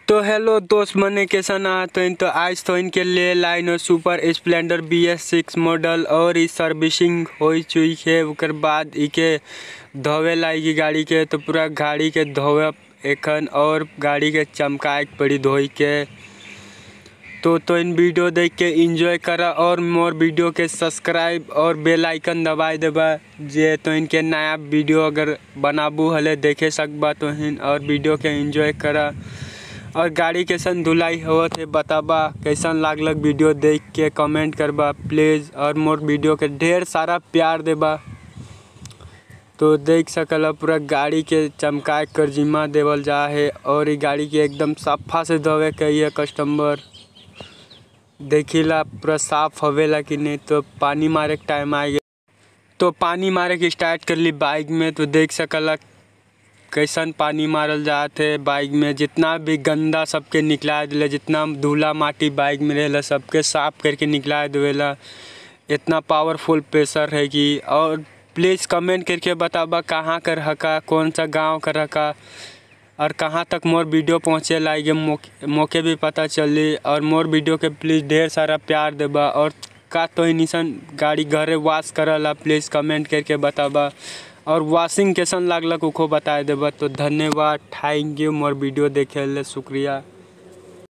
तो हेलो दोस्त मने कैसा ना तो आज तो इनके लिए line super Splendor BS6 model और इस सर्विसिंग हो चुकी है। उसके बाद इके धोवे लाएगी गाड़ी के, तो पूरा गाड़ी के धोवे एखन और गाड़ी के चमकाए पड़ी धोई के। तो इन वीडियो देख के एंजॉय करा और मोर वीडियो के सब्सक्राइब और बेल आइकन दबाए देबा जे तो इनके नया वीडियो अगर बनाबू हले देखे सकबा तो और वीडियो के एंजॉय करा। और गाड़ी कैसन धुलाई होत है बताबा, कैसन लागलक वीडियो देख के कमेंट करबा प्लीज़, और मोर वीडियो के ढेर सारा प्यार देबा। तो देख सकला पूरा गाड़ी के चमकाए कर जिम्मा देवल जा है और ये गाड़ी के एकदम सफ़ा से धोवे कहिए कस्टमर। देखिला पूरा साफ हवेला कि नहीं। तो पानी मारे के टाइम आ गया, तो पानी मारे के स्टार्ट कर ली बाइक में। तो देख सकला कैसन पानी मारल जाते है बाइक में, जितना भी गंदा सबके निकला दिले, जितना धूला माटी बाइक में रहेला सबके साफ करके निकला देवेला। इतना पावरफुल प्रेशर है कि। और प्लीज़ कमेंट करके बताबा कहाँ कर हका, कौन सा गांव कर हका और कहाँ तक मोर वीडियो पहुँचे लाएगे मौके भी पता चली। और मोर वीडियो के प्लीज़ ढेर सारा प्यार देबा। और का तो निशन गाड़ी घरे वॉश करला प्लीज़ कमेंट करके बताबा। और वॉशिंग कैसन लागलक उको बता देबा। तो धन्यवाद, थैंक यू मोर वीडियो देखे ले, शुक्रिया।